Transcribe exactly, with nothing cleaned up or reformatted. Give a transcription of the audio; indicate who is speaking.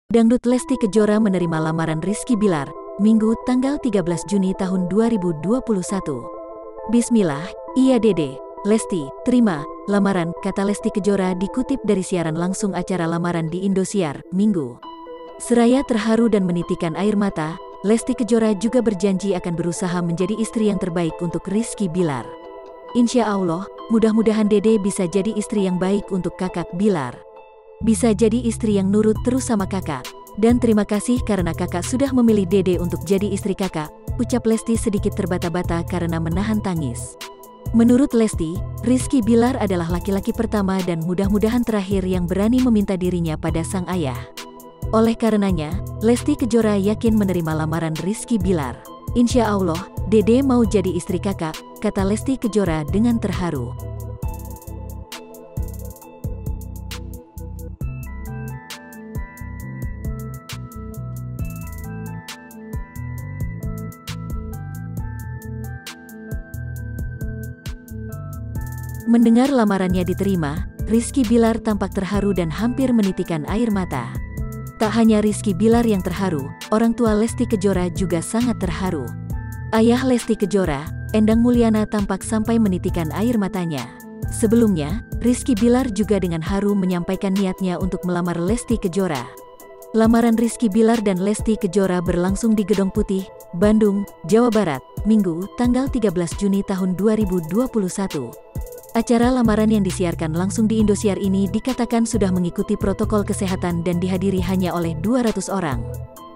Speaker 1: Dangdut Lesti Kejora menerima lamaran Rizky Bilar, Minggu tanggal tiga belas Juni tahun dua ribu dua puluh satu. Bismillah, iya Dede, Lesti, terima lamaran, kata Lesti Kejora dikutip dari siaran langsung acara lamaran di Indosiar, Minggu. Seraya terharu dan menitikan air mata, Lesti Kejora juga berjanji akan berusaha menjadi istri yang terbaik untuk Rizky Bilar. Insya Allah, mudah-mudahan Dede bisa jadi istri yang baik untuk kakak Bilar. Bisa jadi istri yang nurut terus sama kakak. Dan terima kasih karena kakak sudah memilih Dede untuk jadi istri kakak, ucap Lesti sedikit terbata-bata karena menahan tangis. Menurut Lesti, Rizky Bilar adalah laki-laki pertama dan mudah-mudahan terakhir yang berani meminta dirinya pada sang ayah. Oleh karenanya, Lesti Kejora yakin menerima lamaran Rizky Bilar. Insya Allah, Dede mau jadi istri kakak, kata Lesti Kejora dengan terharu. Mendengar lamarannya diterima, Rizky Bilar tampak terharu dan hampir menitikan air mata. Tak hanya Rizky Bilar yang terharu, orang tua Lesti Kejora juga sangat terharu. Ayah Lesti Kejora, Endang Mulyana tampak sampai menitikan air matanya. Sebelumnya, Rizky Bilar juga dengan haru menyampaikan niatnya untuk melamar Lesti Kejora. Lamaran Rizky Bilar dan Lesti Kejora berlangsung di Gedong Putih, Bandung, Jawa Barat, Minggu, tanggal tiga belas Juni tahun dua ribu dua puluh satu. Acara lamaran yang disiarkan langsung di Indosiar ini dikatakan sudah mengikuti protokol kesehatan dan dihadiri hanya oleh dua ratus orang.